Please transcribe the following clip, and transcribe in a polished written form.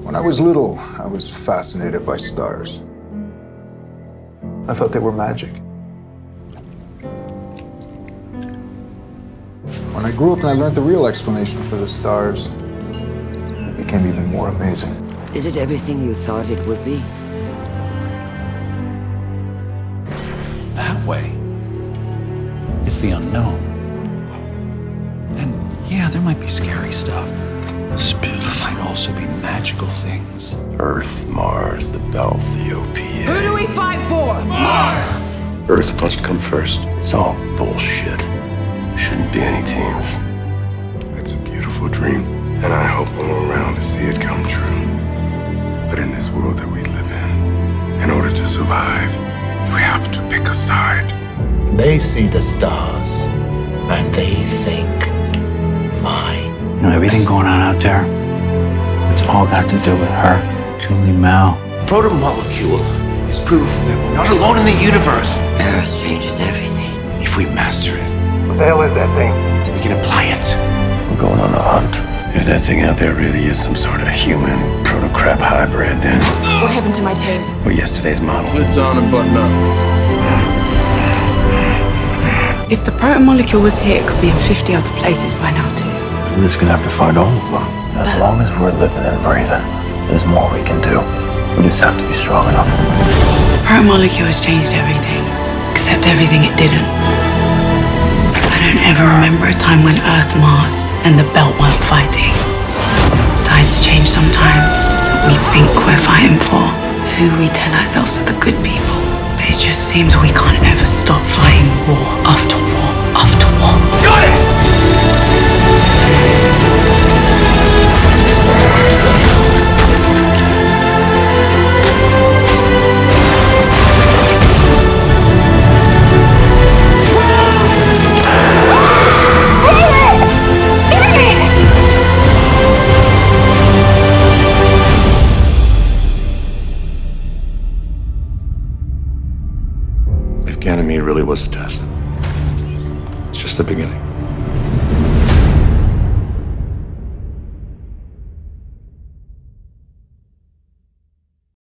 When I was little, I was fascinated by stars. I thought they were magic. When I grew up and I learned the real explanation for the stars, it became even more amazing. Is it everything you thought it would be? That way is the unknown. And yeah, there might be scary stuff. It's beautiful. There might also be magical things. Earth, Mars, the Belt, the OPA. Who do we fight for? Mars! Earth must come first. It's all bullshit. Shouldn't be any teams. It's a beautiful dream, and I hope I'm around to see it come true. But in this world that we live in order to survive, we have to pick a side. They see the stars, and they think, mine. You know, everything going on out there, it's all got to do with her, Julie Mao. Protomolecule is proof that we're not alone in the universe. Eros changes everything. If we master it, What the hell is that thing? then we can apply it. We're going on a hunt. If that thing out there really is some sort of human proto-crap hybrid, then What happened to my team? we're yesterday's model. Lids on and button up. If the protomolecule was here, it could be in 50 other places by now, too. We're just gonna have to find all of them. As long as we're living and breathing, there's more we can do. We just have to be strong enough. The protomolecule has changed everything, except everything it didn't. I don't ever remember a time when Earth, Mars, and the Belt weren't fighting. Sides change sometimes. We think we're fighting for who we tell ourselves are the good people. But it just seems we can't ever stop fighting war after war after war. Got it! If Ganymede really was a test, it's just the beginning.